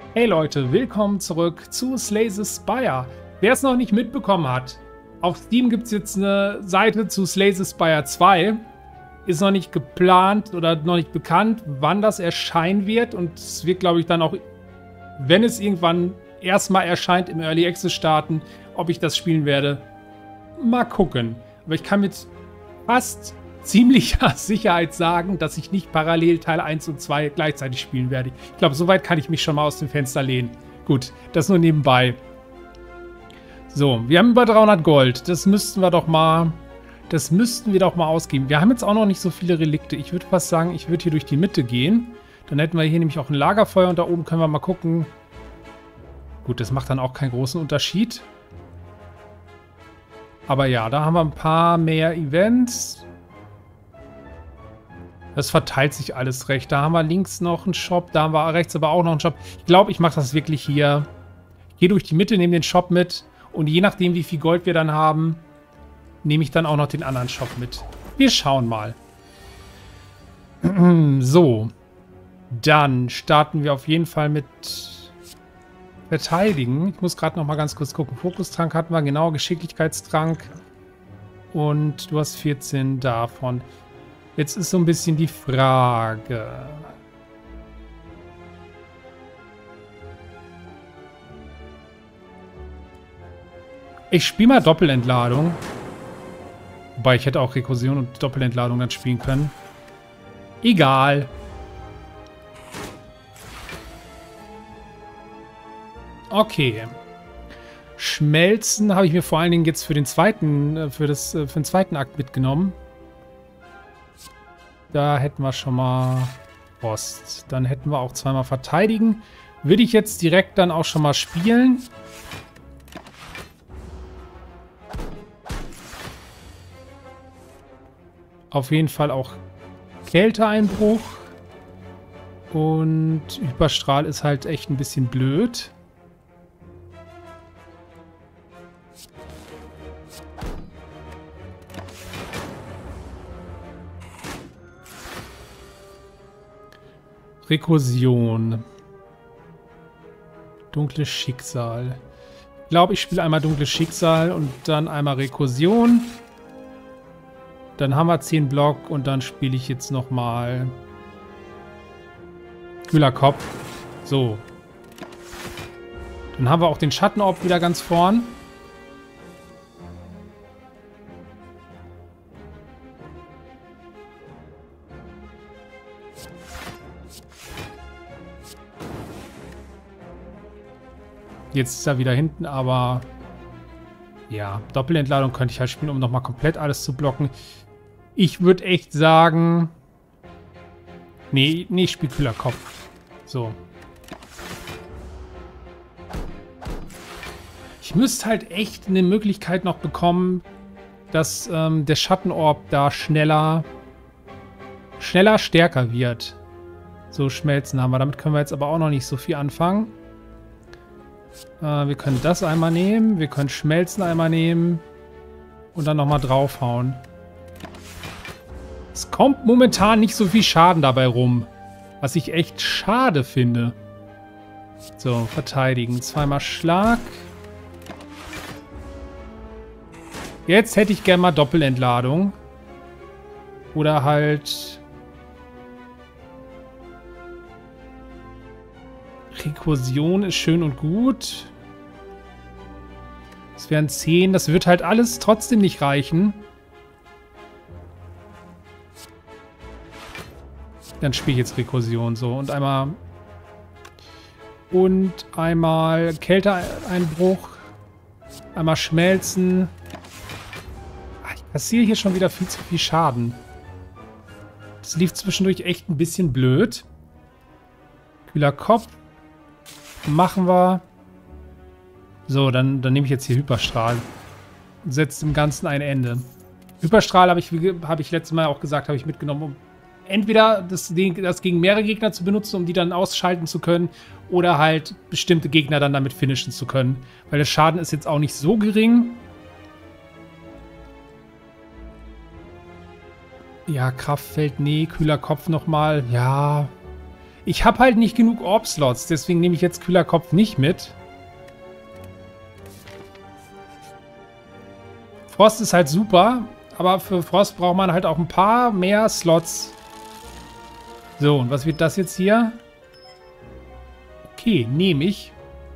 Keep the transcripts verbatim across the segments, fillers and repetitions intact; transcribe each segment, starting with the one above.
Hey Leute, willkommen zurück zu Slay the Spire. Wer es noch nicht mitbekommen hat, auf Steam gibt es jetzt eine Seite zu Slay the Spire zwei. Ist noch nicht geplant oder noch nicht bekannt, wann das erscheinen wird. Und es wird, glaube ich, dann auch, wenn es irgendwann erstmal erscheint, im Early Access starten, ob ich das spielen werde. Mal gucken. Aber ich kann mit fast ziemlicher Sicherheit sagen, dass ich nicht parallel Teil eins und zwei gleichzeitig spielen werde. Ich glaube, soweit kann ich mich schon mal aus dem Fenster lehnen. Gut, das nur nebenbei. So, wir haben über dreihundert Gold. Das müssten wir doch mal... Das müssten wir doch mal ausgeben. Wir haben jetzt auch noch nicht so viele Relikte. Ich würde fast sagen, ich würde hier durch die Mitte gehen. Dann hätten wir hier nämlich auch ein Lagerfeuer und da oben können wir mal gucken. Gut, das macht dann auch keinen großen Unterschied. Aber ja, da haben wir ein paar mehr Events. Das verteilt sich alles recht. Da haben wir links noch einen Shop, da haben wir rechts aber auch noch einen Shop. Ich glaube, ich mache das wirklich hier. Ich gehe durch die Mitte, nehme den Shop mit und je nachdem, wie viel Gold wir dann haben, nehme ich dann auch noch den anderen Shop mit. Wir schauen mal. So. Dann starten wir auf jeden Fall mit Verteidigen. Ich muss gerade noch mal ganz kurz gucken. Fokustrank hatten wir, genau. Geschicklichkeitstrank. Und du hast vierzehn davon. Jetzt ist so ein bisschen die Frage. Ich spiele mal Doppelentladung. Wobei, ich hätte auch Rekursion und Doppelentladung dann spielen können. Egal. Okay. Schmelzen habe ich mir vor allen Dingen jetzt für den zweiten, für das, für den zweiten Akt mitgenommen. Da hätten wir schon mal Rost. Dann hätten wir auch zweimal verteidigen. Würde ich jetzt direkt dann auch schon mal spielen. Auf jeden Fall auch Kälteeinbruch. Und Überstrahl ist halt echt ein bisschen blöd. Rekursion. Dunkles Schicksal. Ich glaube, ich spiele einmal Dunkles Schicksal und dann einmal Rekursion. Dann haben wir zehn Block und dann spiele ich jetzt nochmal Kühler Kopf. So. Dann haben wir auch den Schattenorb wieder ganz vorn. Jetzt ist er wieder hinten, aber ja, Doppelentladung könnte ich halt spielen, um nochmal komplett alles zu blocken. Ich würde echt sagen... Nee, nee, ich spiele Kühlerkopf. So. Ich müsste halt echt eine Möglichkeit noch bekommen, dass ähm, der Schattenorb da schneller, schneller stärker wird. So, Schmelzen haben wir. Damit können wir jetzt aber auch noch nicht so viel anfangen. Äh, wir können das einmal nehmen. Wir können Schmelzen einmal nehmen. Und dann nochmal draufhauen. Es kommt momentan nicht so viel Schaden dabei rum. Was ich echt schade finde. So, verteidigen. Zweimal Schlag. Jetzt hätte ich gerne mal Doppelentladung. Oder halt... Rekursion ist schön und gut. Das wären zehn. Das wird halt alles trotzdem nicht reichen. Dann spiele ich jetzt Rekursion so. Und einmal... Und einmal Kälteeinbruch. Einmal Schmelzen. Ach, ich kassiere hier schon wieder viel zu viel Schaden. Das lief zwischendurch echt ein bisschen blöd. Kühler Kopf. Machen wir. So, dann, dann nehme ich jetzt hier Hyperstrahl. Und setze dem Ganzen ein Ende. Hyperstrahl habe ich, hab ich letztes Mal auch gesagt, habe ich mitgenommen, um entweder das, das gegen mehrere Gegner zu benutzen, um die dann ausschalten zu können, oder halt bestimmte Gegner dann damit finishen zu können. Weil der Schaden ist jetzt auch nicht so gering. Ja, Kraftfeld, nee, kühler Kopf nochmal. Ja, Ich habe halt nicht genug Orb-Slots, deswegen nehme ich jetzt Kühlerkopf nicht mit. Frost ist halt super, aber für Frost braucht man halt auch ein paar mehr Slots. So, und was wird das jetzt hier? Okay, nehme ich.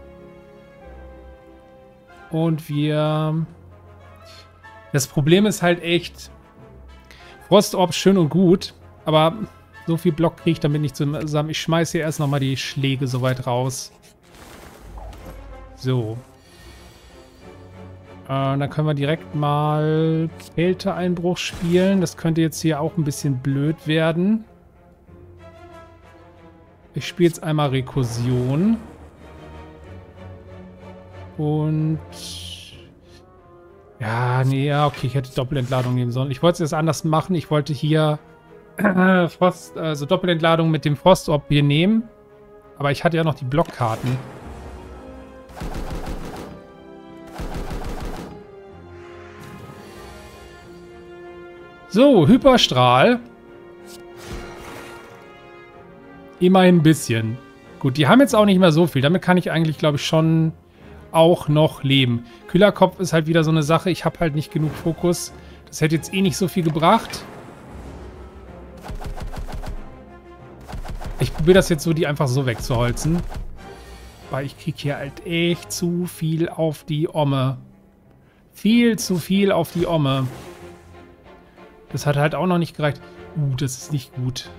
Und wir... Das Problem ist halt echt... Frostorb schön und gut, aber so viel Block kriege ich damit nicht zusammen. Ich schmeiße hier erst nochmal die Schläge soweit raus. So. Äh, dann können wir direkt mal Kälteeinbruch spielen. Das könnte jetzt hier auch ein bisschen blöd werden. Ich spiele jetzt einmal Rekursion. Und... Ja, nee, ja, okay, ich hätte Doppelentladung nehmen sollen. Ich wollte es jetzt anders machen. Ich wollte hier äh, Frost, also Doppelentladung mit dem Frostorb hier nehmen. Aber ich hatte ja noch die Blockkarten. So, Hyperstrahl. Immerhin ein bisschen. Gut, die haben jetzt auch nicht mehr so viel. Damit kann ich eigentlich, glaube ich, schon... auch noch leben. Kühlerkopf ist halt wieder so eine Sache. Ich habe halt nicht genug Fokus. Das hätte jetzt eh nicht so viel gebracht. Ich probiere das jetzt so, die einfach so wegzuholzen. Weil ich kriege hier halt echt zu viel auf die Omme. Viel zu viel auf die Omme. Das hat halt auch noch nicht gereicht. Uh, das ist nicht gut.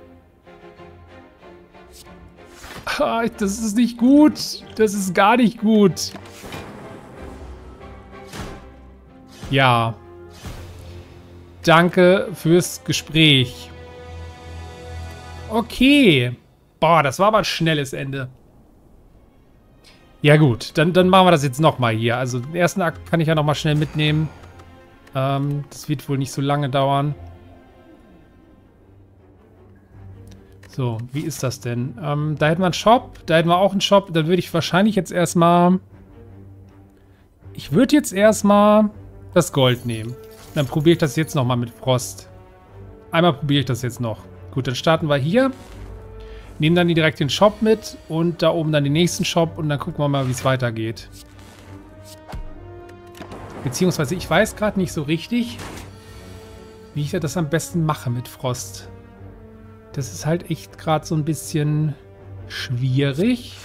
Das ist nicht gut. Das ist gar nicht gut. Ja. Danke fürs Gespräch. Okay. Boah, das war aber ein schnelles Ende. Ja gut, dann, dann machen wir das jetzt nochmal hier. Also den ersten Akt kann ich ja nochmal schnell mitnehmen. Ähm, das wird wohl nicht so lange dauern. So, wie ist das denn? Ähm, da hätten wir einen Shop, da hätten wir auch einen Shop. Dann würde ich wahrscheinlich jetzt erstmal... Ich würde jetzt erstmal das Gold nehmen. Dann probiere ich das jetzt nochmal mit Frost. Einmal probiere ich das jetzt noch. Gut, dann starten wir hier. Nehmen dann direkt den Shop mit und da oben dann den nächsten Shop und dann gucken wir mal, wie es weitergeht. Beziehungsweise, ich weiß gerade nicht so richtig, wie ich das am besten mache mit Frost. Das ist halt echt gerade so ein bisschen schwierig.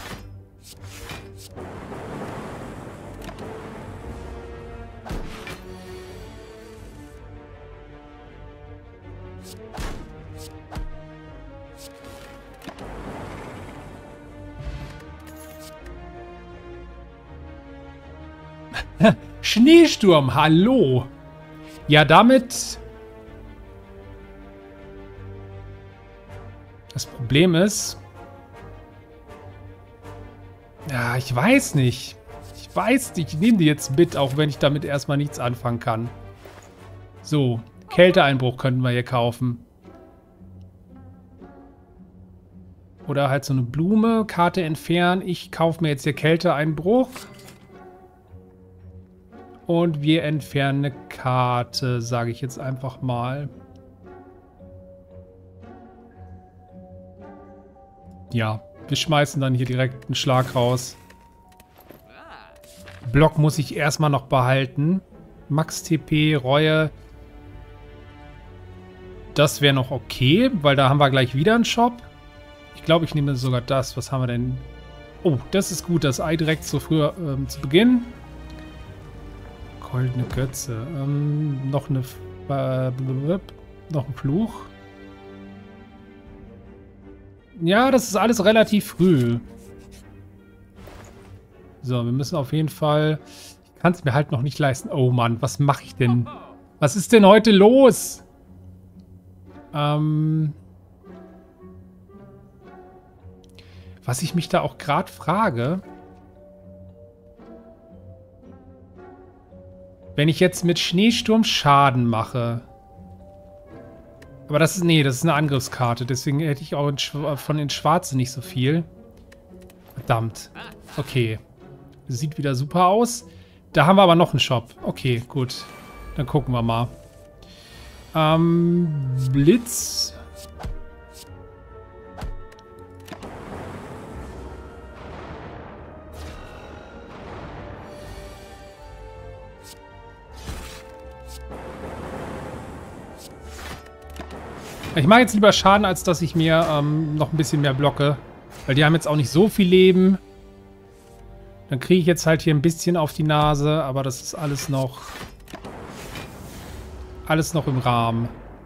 Schneesturm, hallo. Ja, damit... Das Problem ist... Ja, ich weiß nicht. Ich weiß nicht, ich nehme die jetzt mit, auch wenn ich damit erstmal nichts anfangen kann. So, Kälteeinbruch könnten wir hier kaufen. Oder halt so eine Blume, Karte entfernen. Ich kaufe mir jetzt hier Kälteeinbruch. Und wir entfernen eine Karte, sage ich jetzt einfach mal. Ja, wir schmeißen dann hier direkt einen Schlag raus. Block muss ich erstmal noch behalten. Max T P, Reue. Das wäre noch okay, weil da haben wir gleich wieder einen Shop. Ich glaube, ich nehme sogar das. Was haben wir denn? Oh, das ist gut. Das Ei direkt so früher ähm, zu Beginn. Goldene Götze. Ähm, noch eine... Äh, noch ein Fluch. Ja, das ist alles relativ früh. So, wir müssen auf jeden Fall... Ich kann es mir halt noch nicht leisten. Oh Mann, was mache ich denn? Was ist denn heute los? Ähm... Was ich mich da auch gerade frage... Wenn ich jetzt mit Schneesturm Schaden mache. Aber das ist, nee, das ist eine Angriffskarte. Deswegen hätte ich auch in von den Schwarzen nicht so viel. Verdammt. Okay. Sieht wieder super aus. Da haben wir aber noch einen Shop. Okay, gut. Dann gucken wir mal. Ähm, Blitz. Ich mache jetzt lieber Schaden, als dass ich mir ähm, noch ein bisschen mehr blocke. Weil die haben jetzt auch nicht so viel Leben. Dann kriege ich jetzt halt hier ein bisschen auf die Nase, aber das ist alles noch... Alles noch im Rahmen.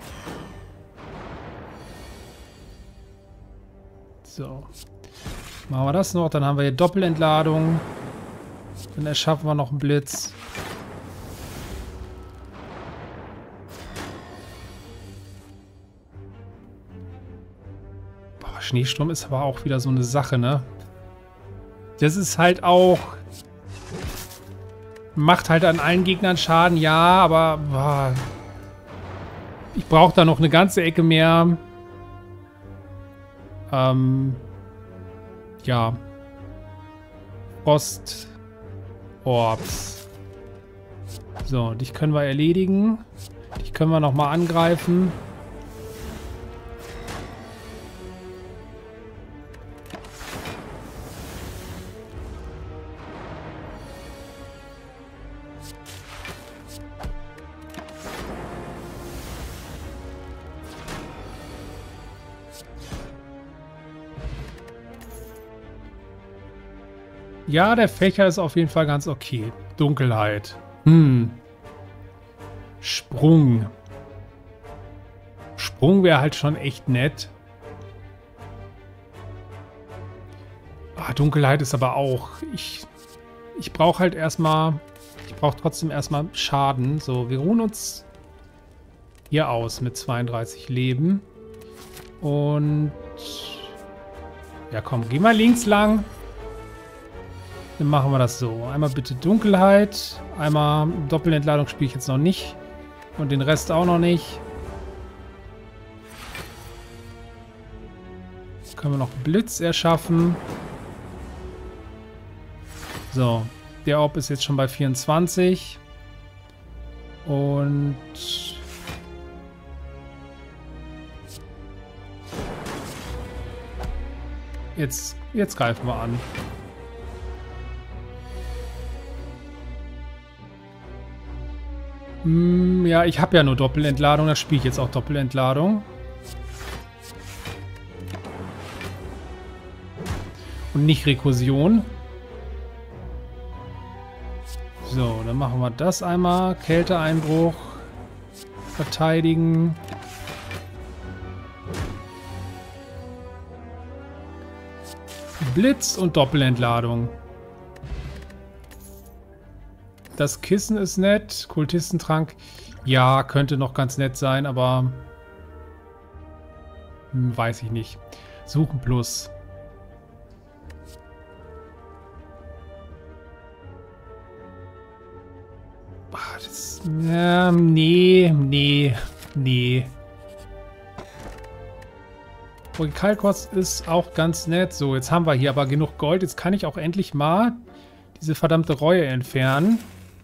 So. Machen wir das noch. Dann haben wir hier Doppelentladung. Dann erschaffen wir noch einen Blitz. Boah, Schneesturm ist aber auch wieder so eine Sache, ne? Das ist halt auch... Macht halt an allen Gegnern Schaden, ja, aber... Boah, ich brauche da noch eine ganze Ecke mehr. Ähm... Ja. Frost... Orbs. So, dich können wir erledigen. Dich können wir nochmal angreifen. Ja, der Fächer ist auf jeden Fall ganz okay. Dunkelheit. Hm. Sprung. Sprung wäre halt schon echt nett. Ah, Dunkelheit ist aber auch... Ich, ich brauche halt erstmal... Ich brauche trotzdem erstmal Schaden. So, wir ruhen uns hier aus mit zweiunddreißig Leben. Und... Ja, komm, geh mal links lang. Dann machen wir das so. Einmal bitte Dunkelheit. Einmal Doppelentladung spiele ich jetzt noch nicht. Und den Rest auch noch nicht. Jetzt können wir noch Blitz erschaffen. So. Der Orb ist jetzt schon bei vierundzwanzig. Und... Jetzt, jetzt greifen wir an. Hm, ja, ich habe ja nur Doppelentladung. Da spiele ich jetzt auch Doppelentladung. Und nicht Rekursion. So, dann machen wir das einmal. Kälteeinbruch. Verteidigen. Blitz und Doppelentladung. Das Kissen ist nett. Kultistentrank. Ja, könnte noch ganz nett sein, aber... Hm, weiß ich nicht. Suchen plus. Ach, das... Ja, nee, nee, nee. Kalkost ist auch ganz nett. So, jetzt haben wir hier aber genug Gold. Jetzt kann ich auch endlich mal diese verdammte Reue entfernen.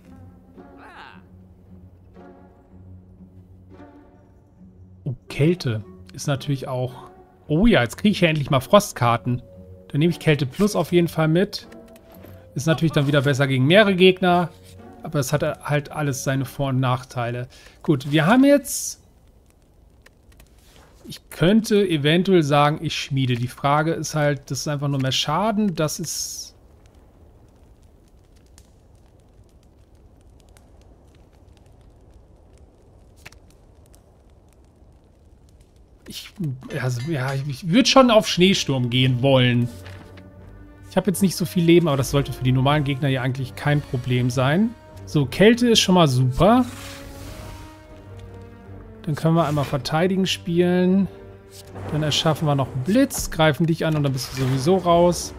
Oh, Kälte ist natürlich auch... Oh ja, jetzt kriege ich ja endlich mal Frostkarten. Dann nehme ich Kälte Plus auf jeden Fall mit. Ist natürlich dann wieder besser gegen mehrere Gegner. Aber es hat halt alles seine Vor- und Nachteile. Gut, wir haben jetzt... Ich könnte eventuell sagen, ich schmiede. Die Frage ist halt, das ist einfach nur mehr Schaden. Das ist... Ich, also, ja, ich, ich würde schon auf Schneesturm gehen wollen. Ich habe jetzt nicht so viel Leben, aber das sollte für die normalen Gegner ja eigentlich kein Problem sein. So, Kälte ist schon mal super. Dann können wir einmal verteidigen spielen. Dann erschaffen wir noch einen Blitz, greifen dich an und dann bist du sowieso raus.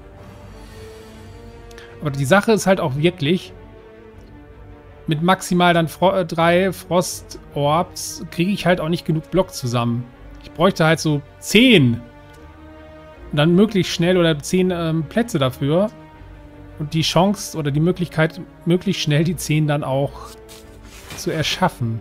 Aber die Sache ist halt auch wirklich, mit maximal dann Fro drei Frost-Orbs kriege ich halt auch nicht genug Block zusammen. Ich bräuchte halt so zehn. Und dann möglichst schnell oder zehn ähm, Plätze dafür. Und die Chance oder die Möglichkeit, möglichst schnell die zehn dann auch zu erschaffen.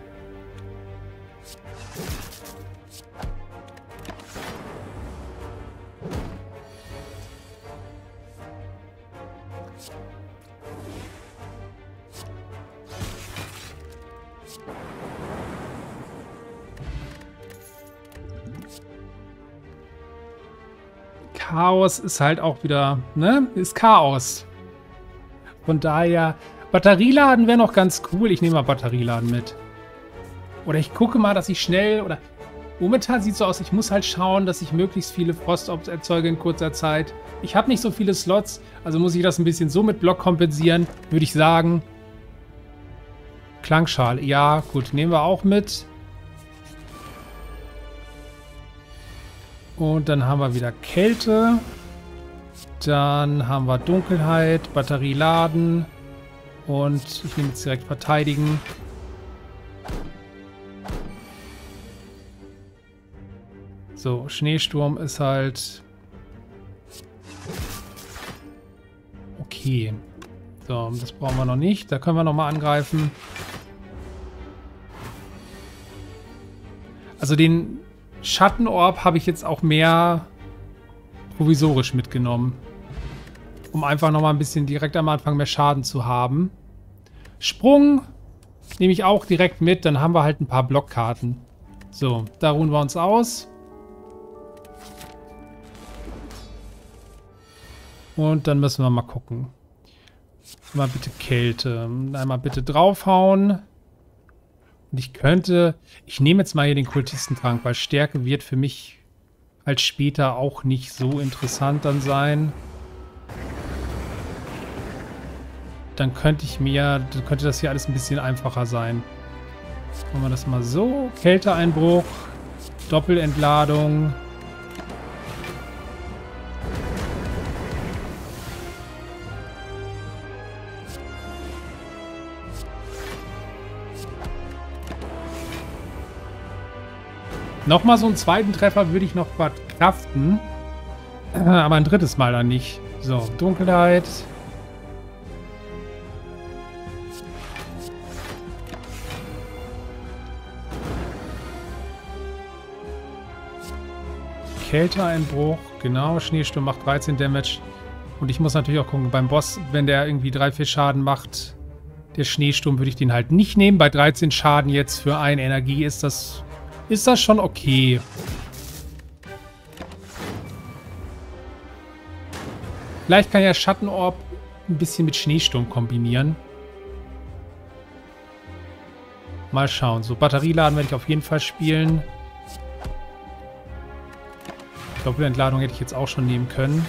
Chaos ist halt auch wieder, ne? Ist Chaos. Von daher, Batterieladen wäre noch ganz cool. Ich nehme mal Batterieladen mit. Oder ich gucke mal, dass ich schnell, oder momentan sieht es so aus, ich muss halt schauen, dass ich möglichst viele Frostorbs erzeuge in kurzer Zeit. Ich habe nicht so viele Slots, also muss ich das ein bisschen so mit Block kompensieren, würde ich sagen. Klangschale, ja, gut, nehmen wir auch mit. Und dann haben wir wieder Kälte. Dann haben wir Dunkelheit, Batterie laden. Und ich nehme jetzt direkt Verteidigen. So, Schneesturm ist halt... Okay. So, das brauchen wir noch nicht. Da können wir nochmal angreifen. Also den Schattenorb habe ich jetzt auch mehr provisorisch mitgenommen. Um einfach nochmal ein bisschen direkt am Anfang mehr Schaden zu haben. Sprung nehme ich auch direkt mit. Dann haben wir halt ein paar Blockkarten. So, da ruhen wir uns aus. Und dann müssen wir mal gucken. Mal bitte Kälte. Einmal bitte draufhauen. Und ich könnte... Ich nehme jetzt mal hier den Kultistentrank, weil Stärke wird für mich halt später auch nicht so interessant dann sein. Dann könnte ich mir... Dann könnte das hier alles ein bisschen einfacher sein. Machen wir das mal so. Kälteeinbruch. Doppelentladung. Nochmal so einen zweiten Treffer würde ich noch verkraften. Aber ein drittes Mal dann nicht. So, Dunkelheit. Kälteeinbruch. Genau, Schneesturm macht dreizehn Damage. Und ich muss natürlich auch gucken, beim Boss, wenn der irgendwie drei, vier Schaden macht, der Schneesturm, würde ich den halt nicht nehmen. Bei dreizehn Schaden jetzt für eine Energie ist das... Ist das schon okay. Vielleicht kann ja Schattenorb ein bisschen mit Schneesturm kombinieren. Mal schauen. So, Batterieladen werde ich auf jeden Fall spielen. Doppelentladung hätte ich jetzt auch schon nehmen können.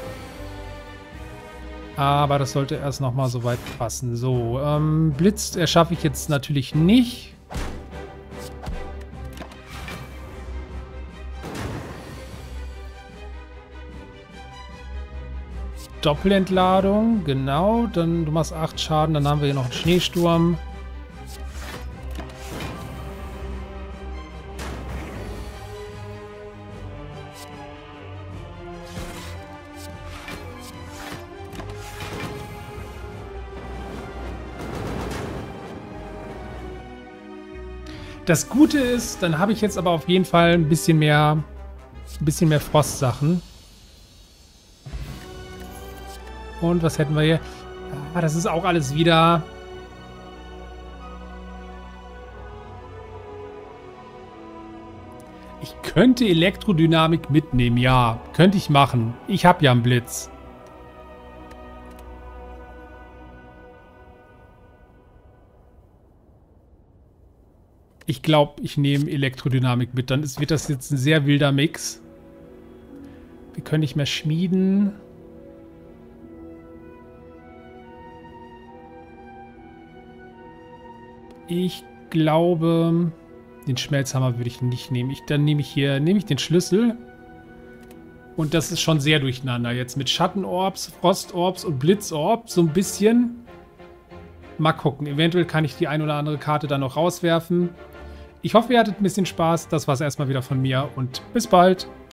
Aber das sollte erst nochmal so weit passen. So, ähm, Blitz erschaffe ich jetzt natürlich nicht. Doppelentladung, genau. Dann du machst acht Schaden, dann haben wir hier noch einen Schneesturm. Das Gute ist, dann habe ich jetzt aber auf jeden Fall ein bisschen mehr, ein bisschen mehr Frostsachen. Und was hätten wir hier? Ah, das ist auch alles wieder... Ich könnte Elektrodynamik mitnehmen, ja. Könnte ich machen. Ich habe ja einen Blitz. Ich glaube, ich nehme Elektrodynamik mit. Dann ist, wird das jetzt ein sehr wilder Mix. Wir können nicht mehr schmieden. Ich glaube, den Schmelzhammer würde ich nicht nehmen. Ich, dann nehme ich hier nehme ich den Schlüssel. Und das ist schon sehr durcheinander. Jetzt mit Schattenorbs, Frostorbs und Blitzorbs so ein bisschen. Mal gucken. Eventuell kann ich die ein oder andere Karte dann noch rauswerfen. Ich hoffe, ihr hattet ein bisschen Spaß. Das war es erstmal wieder von mir und bis bald.